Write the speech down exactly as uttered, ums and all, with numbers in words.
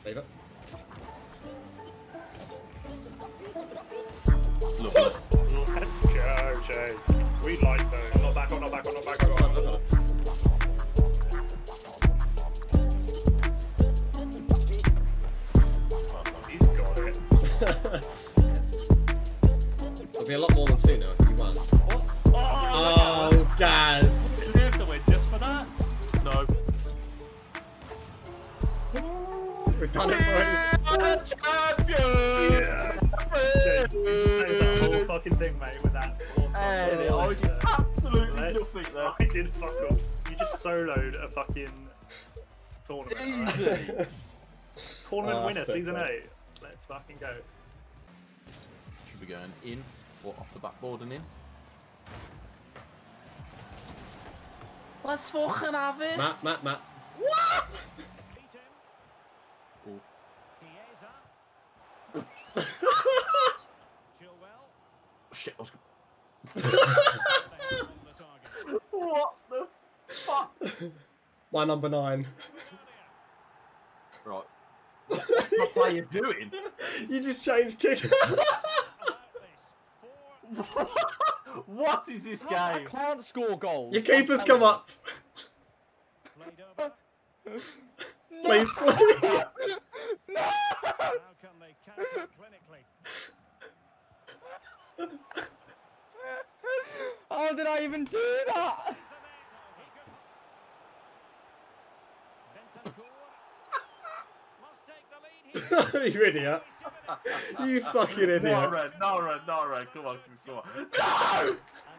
Leave it. Lovely. Let's go, Jay. We like those. I'm not back, I'm not back, I'm not back, I'm not back. Look at it. He's got it. It'll be a lot more than two now if you won. What? Oh, oh Gaz. Did you have to win just for that? No. We've done it, boys. Champion! Yeah. Jay, you just saved that whole fucking thing, mate, with that. Hey, I did absolutely Let's, nothing there. I did fuck all. You just soloed a fucking tournament. Easy. Right? Tournament Oh, winner, so season cool. eight. Let's fucking go. Should be going in or off the backboard and in. Let's fucking have it. Matt, Matt, Matt. What? Oh. Shit, I was. What the fuck? My number nine. Right. What's the player doing? You just changed kick. What is this game? I can't score goals. Your keeper's come up. Please, please. No! How can they counter clinically? How did I even do that? You idiot. You fucking idiot. No red, no red, no red. Come on, come on. No!